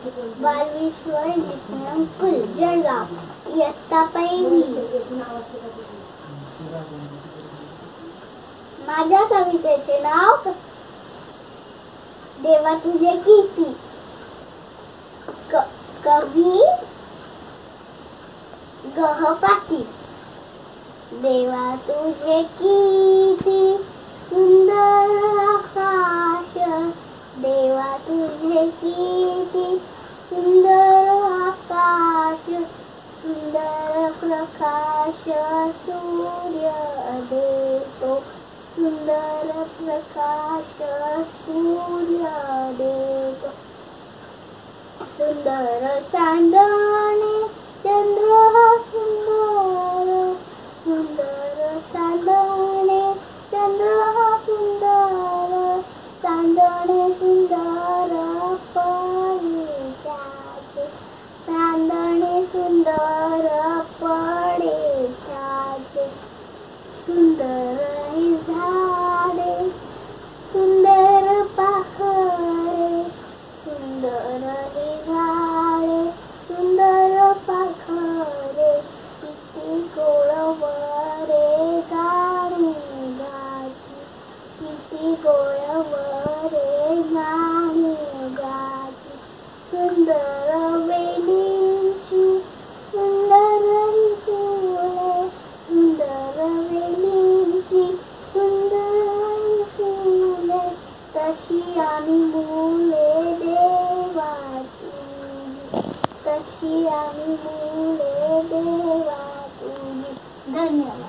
बालविश्वर निष्णय फुल जळगाव इयत्ता पहिली. माझ्या कवितेचे नाव देवा तुझे किती. कवी गह पाटील. देवा तुझे किती सुंदर आकाश. देवा तुझे किती सुंदर आकाश. सुंदर प्रकाश सूर्य देतो. सुंदर प्रकाश सूर्य देतो. सुंदर चांदणे चंद्र सुंदर. सुंदर चांदणे चंद्र सुंदर. चांदणे सुंदर पडे त्याचे. चांदणे सुंदर पडे त्याचे. सुंदर ही झाडे सुंदर पाखरे. सुंदर ही झाडे सुंदर पाखरे. किती गोळवरे गाणी गाती. किती गोळवरे गाणी गाती. सुंदर वेलींची सुंदर ही फुले. सुंदर वेलींची सुंदर ही फुले. तशी आम्ही मुले देवा तुझी. तशी आम्ही मुले देवा तुझी. धन्यवाद.